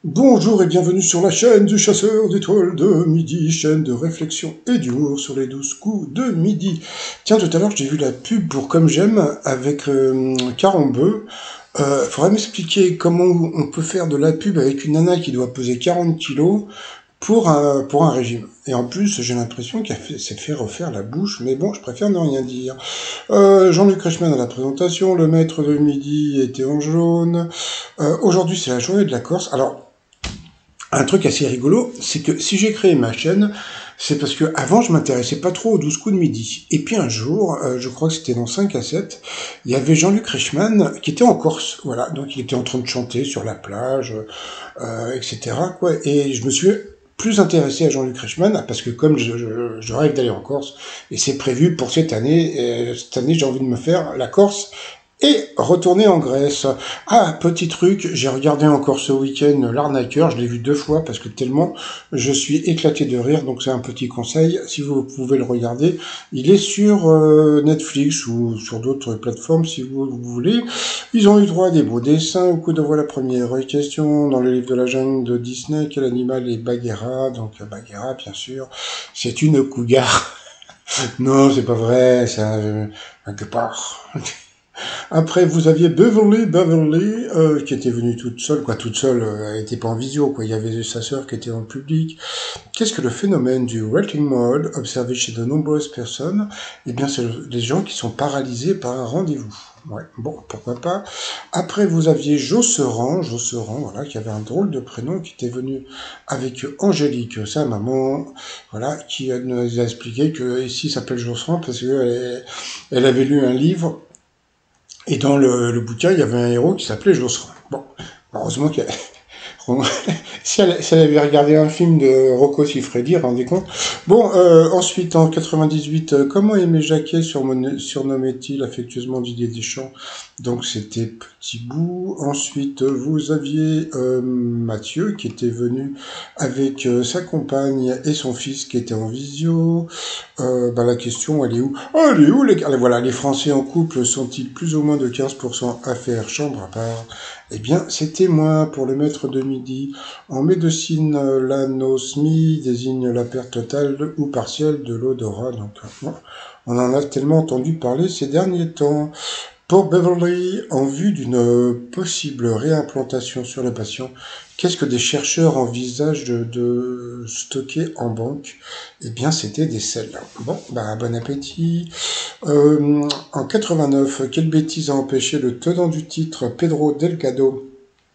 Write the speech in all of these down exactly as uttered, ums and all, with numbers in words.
Bonjour et bienvenue sur la chaîne du chasseur d'étoiles de midi, chaîne de réflexion et d'humour sur les douze coups de midi. Tiens, tout à l'heure j'ai vu la pub pour Comme J'aime avec euh, Carambeu. Euh, faudrait m'expliquer comment on peut faire de la pub avec une nana qui doit peser quarante kilos pour un, pour un régime. Et en plus, j'ai l'impression qu'elle fait- s'est fait refaire la bouche, mais bon, je préfère ne rien dire. Euh, Jean-Luc Reichmann à la présentation, le maître de midi était en jaune. Euh, Aujourd'hui, c'est la journée de la Corse. Alors, un truc assez rigolo, c'est que si j'ai créé ma chaîne, c'est parce que avant je m'intéressais pas trop aux douze coups de midi. Et puis un jour, euh, je crois que c'était dans cinq à sept, il y avait Jean-Luc Reichmann qui était en Corse, voilà, donc il était en train de chanter sur la plage, euh, et cetera, quoi. Et je me suis plus intéressé à Jean-Luc Reichmann, parce que comme je, je, je rêve d'aller en Corse, et c'est prévu pour cette année, et cette année j'ai envie de me faire la Corse, et retourner en Grèce. Ah, petit truc, j'ai regardé encore ce week-end L'Arnaqueur, je l'ai vu deux fois parce que tellement je suis éclaté de rire, donc c'est un petit conseil, si vous pouvez le regarder. Il est sur euh, Netflix ou sur d'autres plateformes si vous, vous voulez. Ils ont eu droit à des beaux dessins au coup de voix la première question. Dans le livre de la jungle de Disney, quel animal est Bagheera? Donc Bagheera, bien sûr, c'est une cougar. Non, c'est pas vrai, c'est un, un guépard. Après, vous aviez Beverly, Beverly, euh, qui était venue toute seule, quoi, toute seule, euh, elle était pas en visio, quoi, il y avait sa sœur qui était en public. Qu'est-ce que le phénomène du waiting mode observé chez de nombreuses personnes? Eh bien, c'est les gens qui sont paralysés par un rendez-vous. Ouais, bon, pourquoi pas. Après, vous aviez Josserand, Josserand, voilà, qui avait un drôle de prénom, qui était venu avec Angélique, sa maman, voilà, qui nous a expliqué que ici s'appelle Josserand parce qu'elle elle avait lu un livre et dans le, le bouquin, il y avait un héros qui s'appelait Josserand. Bon, heureusement qu'elle si, elle, si elle avait regardé un film de Rocco Siffredi, rendez compte. Bon, euh, ensuite, en quatre-vingt-dix-huit, euh, comment Aimé Jacquet surnommait-il affectueusement Didier Deschamps? Donc, c'était Petit Bout. Ensuite, vous aviez euh, Mathieu, qui était venu avec euh, sa compagne et son fils, qui était en visio. Euh, bah, la question, elle est où? Oh, elle est où les... Allez, voilà, les Français en couple sont-ils plus ou moins de quinze pour cent à faire chambre à part? Eh bien, c'était moins pour le maître de midi. En médecine, l'anosmie désigne la perte totale ou partielle de l'odorat. Donc, bon, on en a tellement entendu parler ces derniers temps. Pour Beverly, en vue d'une possible réimplantation sur le patient, qu'est-ce que des chercheurs envisagent de, de stocker en banque? Eh bien, c'était des selles. Bon, bah, bon appétit. Euh, en quatre-vingt-neuf, quelle bêtise a empêché le tenant du titre, Pedro Delgado,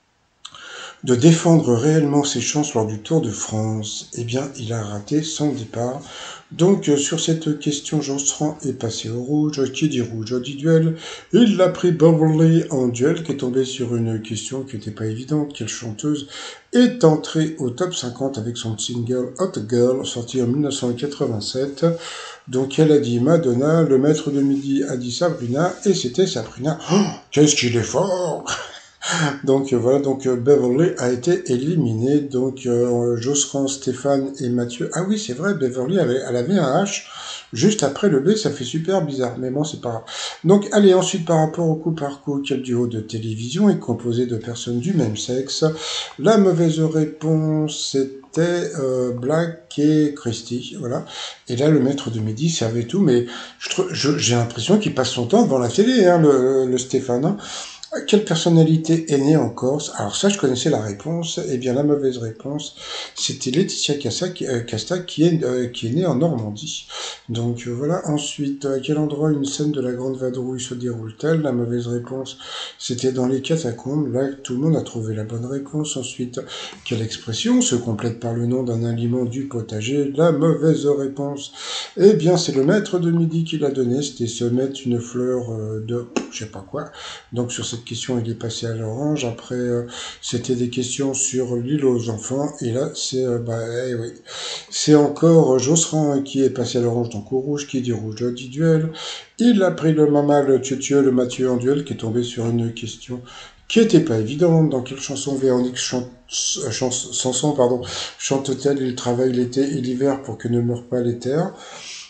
de défendre réellement ses chances lors du Tour de France? Eh bien, il a raté son départ. Donc, euh, sur cette question, Josserand est passé au rouge. Qui dit rouge dit duel. Il l'a pris Beverly en duel, qui est tombé sur une question qui n'était pas évidente. Quelle chanteuse est entrée au top cinquante avec son single Hot Girl, sorti en mille neuf cent quatre-vingt-sept. Donc, elle a dit Madonna, le maître de midi a dit Sabrina, et c'était Sabrina. Oh, qu'est-ce qu'il est fort! Donc euh, voilà, donc euh, Beverly a été éliminé. Donc euh, Josserand, Stéphane et Mathieu. Ah oui, c'est vrai, Beverly avait, elle avait un H juste après le B, ça fait super bizarre, mais bon, c'est pas grave. Donc allez, ensuite par rapport au coup par coup, quel duo de télévision est composé de personnes du même sexe? La mauvaise réponse c'était euh, Black et Christy, voilà. Et là, le maître de midi savait tout, mais je je, j'ai l'impression qu'il passe son temps devant la télé, hein, le, le Stéphane. Hein. Quelle personnalité est née en Corse? Alors ça, je connaissais la réponse. Eh bien, la mauvaise réponse, c'était Laetitia Casta, qui, euh, Casta, qui est, euh, qui est née en Normandie. Donc euh, voilà. Ensuite, à quel endroit une scène de la Grande Vadrouille se déroule-t-elle? La mauvaise réponse, c'était dans les catacombes. Là, tout le monde a trouvé la bonne réponse. Ensuite, quelle expression se complète par le nom d'un aliment du potager? La mauvaise réponse, eh bien, c'est le maître de midi qui l'a donné. C'était se mettre une fleur euh, de je sais pas quoi. Donc sur cette question, il est passé à l'orange. Après, euh, c'était des questions sur l'île aux enfants. Et là, c'est euh, bah, eh oui. C'est encore euh, Josserand qui est passé à l'orange, donc au rouge, qui dit rouge, dit duel. Il a pris le mama, le tutu, le Mathieu en duel, qui est tombé sur une question qui était pas évidente. Dans quelle chanson Véronique chante, euh, chanson, pardon, chante-t-elle? Il travaille l'été et l'hiver pour que ne meurent pas les terres.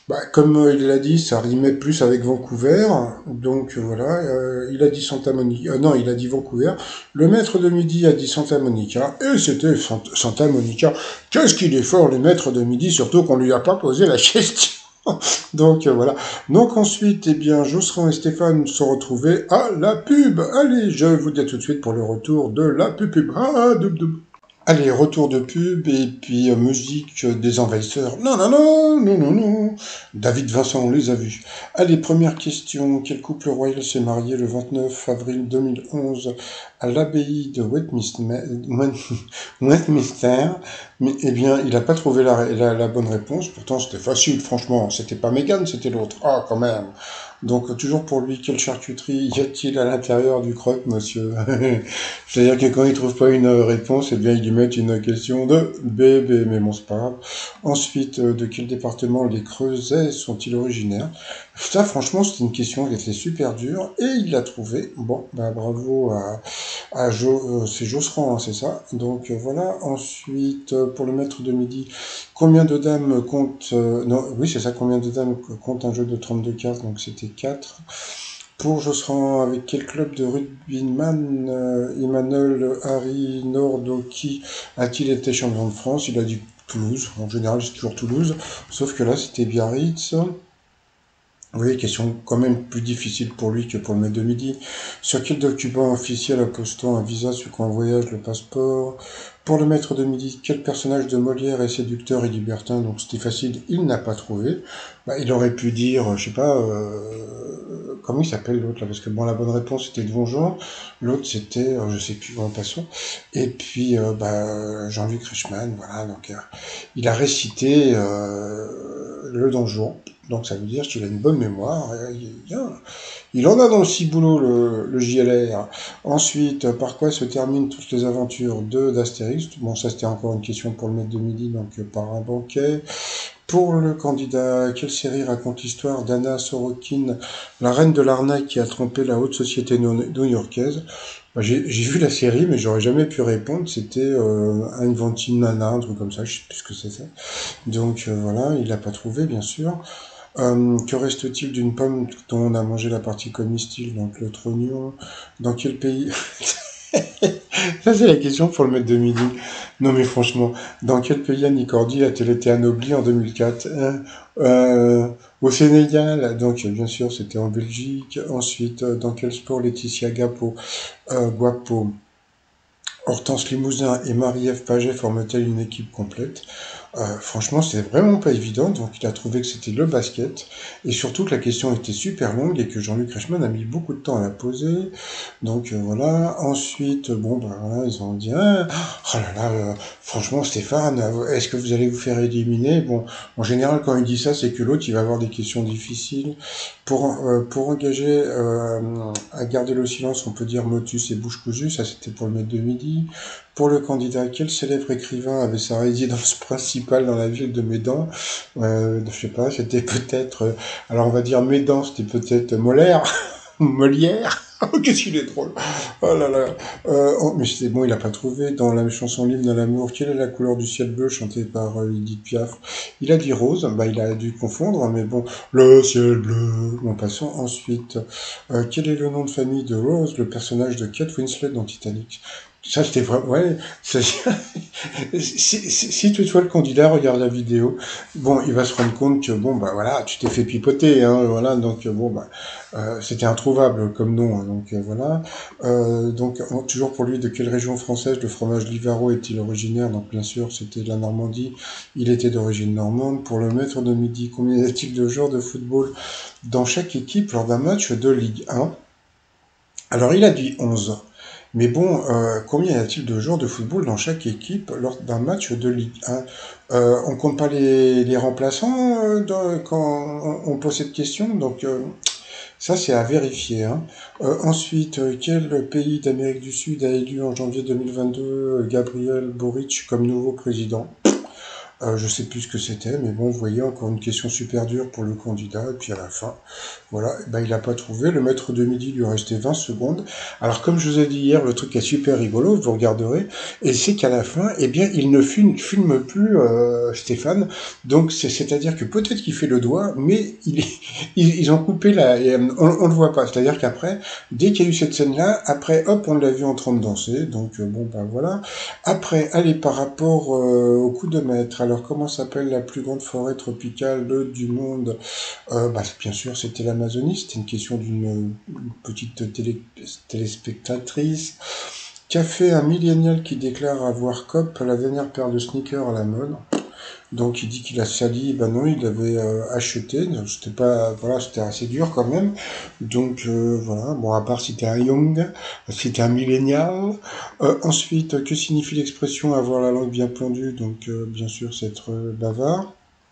Bah, comme euh, il l'a dit, ça rimait plus avec Vancouver, donc euh, voilà, euh, il a dit Santa Monica, euh, non, il a dit Vancouver, le maître de midi a dit Santa Monica, et c'était Sant- Santa Monica. Qu'est-ce qu'il est fort, le maître de midi, surtout qu'on lui a pas posé la question. Donc euh, voilà. Donc ensuite, eh bien, Josserand et Stéphane se retrouvaient à la pub. Allez, je vous dis à tout de suite pour le retour de la pub. pub. Ah, doub, doub. Allez, retour de pub et puis euh, musique euh, des envahisseurs. Non, non, non, non, non, non. David Vincent, on les a vus. Allez, première question. Quel couple royal s'est marié le vingt-neuf avril deux mille onze à l'abbaye de Westminster? Westminster. Mais, eh bien, il n'a pas trouvé la, la, la bonne réponse. Pourtant, c'était facile, franchement. C'était pas Meghan, c'était l'autre. Ah, quand même. Donc, toujours pour lui, quelle charcuterie y a-t-il à l'intérieur du croque, monsieur? C'est-à-dire que quand il trouve pas une réponse, eh bien, ils lui mettent une question de bébé, mais bon, c'est pas grave. Ensuite, euh, de quel département les Creusets sont-ils originaires? Ça, franchement, c'était une question qui était super dure, et il l'a trouvé. Bon, bah, bravo à, à Jo, euh, c'est Josserand, hein, c'est ça. Donc, euh, voilà. Ensuite, euh, pour le maître de midi, combien de dames compte, euh, non, oui, c'est ça, combien de dames compte un jeu de trente-deux cartes? Donc, c'était quatre. Pour Josserand, avec quel club de rugbyman euh, Emmanuel Harry Nordoki a-t-il été champion de France? Il a dit Toulouse. En général, c'est toujours Toulouse. Sauf que là, c'était Biarritz. Oui, question quand même plus difficile pour lui que pour le maître de midi. Sur quel document officiel apposant un visa sur quoi on voyage, le passeport? Pour le maître de midi, quel personnage de Molière est séducteur et libertin? Donc c'était facile, il n'a pas trouvé. Bah, il aurait pu dire, je sais pas, euh, comment il s'appelle l'autre là? Parce que bon, la bonne réponse c'était de Donjon, l'autre c'était, euh, je sais plus, en passant. Et puis, euh, bah, Jean-Luc Reichmann, voilà, donc euh, il a récité euh, le Donjon. Donc ça veut dire qu'il a une bonne mémoire. Il, il en a dans le ciboulot, le, le J L R. Ensuite, par quoi se terminent toutes les aventures de d'Astérix? Bon, ça c'était encore une question pour le maître de midi, donc euh, par un banquet. Pour le candidat, quelle série raconte l'histoire d'Anna Sorokin, la reine de l'arnaque qui a trompé la haute société new-yorkaise? J'ai vu la série, mais j'aurais jamais pu répondre. C'était euh, Inventing Nana, un truc comme ça, je sais plus ce que c'était. Donc euh, voilà, il l'a pas trouvé, bien sûr. Euh, que reste-t-il d'une pomme dont on a mangé la partie comestible, donc le trognon? Dans quel pays? Ça, c'est la question pour le maître de midi. Non, mais franchement, dans quel pays Annie Cordy a-t-elle été anoblie en deux mille quatre? euh, euh, Au Sénégal, donc bien sûr, c'était en Belgique. Ensuite, euh, dans quel sport Laetitia Gapo, euh, Guapo, Hortense Limousin et Marie-Ève Paget forment-elles une équipe complète? Euh, franchement, c'est vraiment pas évident, donc il a trouvé que c'était le basket, et surtout que la question était super longue et que Jean-Luc Reichmann a mis beaucoup de temps à la poser. Donc euh, voilà. Ensuite, bon, ben voilà, ils ont dit, ah, oh là là, euh, franchement, Stéphane, euh, est-ce que vous allez vous faire éliminer? Bon, en général, quand il dit ça, c'est que l'autre, il va avoir des questions difficiles. Pour, euh, pour engager euh, à garder le silence, on peut dire motus et bouche cousue, ça c'était pour le maître de midi. Pour le candidat, quel célèbre écrivain avait sa résidence principale dans la ville de Médan? euh, Je sais pas, c'était peut-être... euh, alors on va dire Médan, c'était peut-être Molaire, Molière. Oh, qu'est-ce qu'il est drôle! Oh là là! Euh, oh, mais c'est bon, il a pas trouvé. Dans la chanson L'hymne de l'amour, quelle est la couleur du ciel bleu chantée par euh, Edith Piaf? Il a dit rose, bah il a dû confondre, mais bon, le ciel bleu. Bon, passons ensuite. Euh, quel est le nom de famille de Rose, le personnage de Kate Winslet dans Titanic? Ça, c'était vraiment... Ouais, ça- si, si, si toutefois le candidat regarde la vidéo, bon, il va se rendre compte que, bon, bah voilà, tu t'es fait pipoter, hein, voilà, donc, euh, bon, bah, euh, c'était introuvable comme nom, hein, donc, euh, voilà. Euh, donc, en- toujours pour lui, de quelle région française le fromage Livaro est-il originaire? Donc, bien sûr, c'était la Normandie, il était d'origine normande. Pour le maître de midi, combien y a-t-il de joueurs de football dans chaque équipe lors d'un match de Ligue un? Alors, il a dit onze. Mais bon, euh, combien y a-t-il de joueurs de football dans chaque équipe lors d'un match de Ligue un? euh, On compte pas les, les remplaçants euh, dans- quand on, on pose cette question, donc euh, ça c'est à vérifier, hein. Euh, ensuite, euh, quel pays d'Amérique du Sud a élu en janvier deux mille vingt-deux euh, Gabriel Boric comme nouveau président? Euh, je sais plus ce que c'était, mais bon, vous voyez, encore une question super dure pour le candidat, et puis à la fin, voilà, eh ben, il n'a pas trouvé. Le maître de midi lui restait vingt secondes. Alors, comme je vous ai dit hier, le truc est super rigolo, vous regarderez, et c'est qu'à la fin, eh bien, il ne filme, filme plus euh, Stéphane. Donc, c'est, c'est-à-dire que peut-être qu'il fait le doigt, mais il est, ils, ils ont coupé la, et, euh, on, on le voit pas. C'est-à-dire qu'après, dès qu'il y a eu cette scène-là, après, hop, on l'a vu en train de danser. Donc, euh, bon, ben voilà. Après, allez, par rapport euh, au coup de maître, alors comment s'appelle la plus grande forêt tropicale du monde? euh, bah, bien sûr, c'était l'Amazonie. C'était une question d'une petite télé, téléspectatrice qui a fait un millénial qui déclare avoir Cop la dernière paire de sneakers à la mode. Donc il dit qu'il a sali, ben non, il l'avait euh, acheté. C'était pas, voilà, c'était assez dur quand même. Donc euh, voilà. Bon, à part si t'es un young, si t'es un millénial. Euh, ensuite, que signifie l'expression avoir la langue bien pendue? Donc euh, bien sûr, c'est être euh, bavard.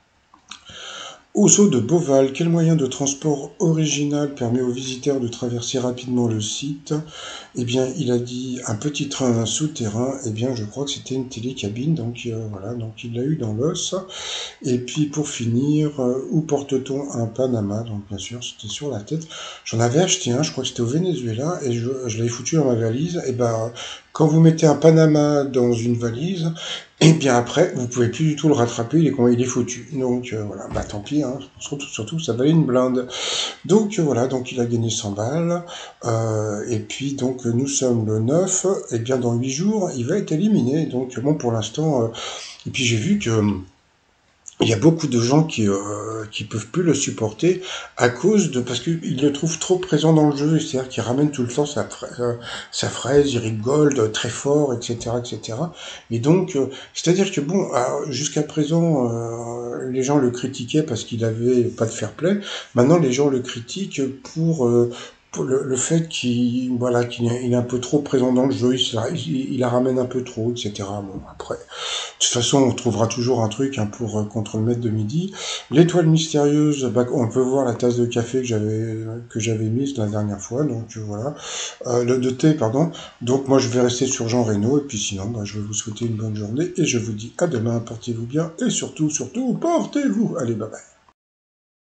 Au zoo de Beauval, quel moyen de transport original permet aux visiteurs de traverser rapidement le site? Eh bien, il a dit un petit train souterrain. Eh bien, je crois que c'était une télécabine, donc euh, voilà, donc il l'a eu dans l'os. Et puis pour finir, euh, où porte-t-on un Panama? Donc bien sûr, c'était sur la tête. J'en avais acheté un, je crois que c'était au Venezuela, et je, je l'avais foutu dans ma valise. Et ben, quand vous mettez un Panama dans une valise, et bien après, vous pouvez plus du tout le rattraper, il est, il est foutu. Donc euh, voilà, bah tant pis, hein. Surtout, surtout, ça valait une blinde. Donc euh, voilà, donc il a gagné cent balles. Euh, et puis donc nous sommes le neuf, et bien dans huit jours, il va être éliminé. Donc bon, pour l'instant, euh, et puis j'ai vu que il y a beaucoup de gens qui euh, qui peuvent plus le supporter à cause de parce qu'ils le trouvent trop présent dans le jeu, c'est-à-dire qu'il ramène tout le temps sa, fra- euh, sa fraise, il rigole euh, très fort, et cetera, et cetera. Et donc, euh, c'est-à-dire que bon, alors, jusqu'à présent, euh, les gens le critiquaient parce qu'il avait pas de fair play. Maintenant, les gens le critiquent pour euh, pour le, le fait qu'il voilà qu'il est, il est un peu trop présent dans le jeu, il, se la- il, il la ramène un peu trop, et cetera. Bon, après. De toute façon, on trouvera toujours un truc hein, pour euh, contre le maître de midi. L'étoile mystérieuse, bah, on peut voir la tasse de café que j'avais que j'avais mise la dernière fois, donc euh, voilà, euh, le de thé, pardon. Donc moi, je vais rester sur Jean Reno, et puis sinon, bah, je vais vous souhaiter une bonne journée et je vous dis à demain. Portez-vous bien et surtout, surtout, portez-vous. Allez, bye bye.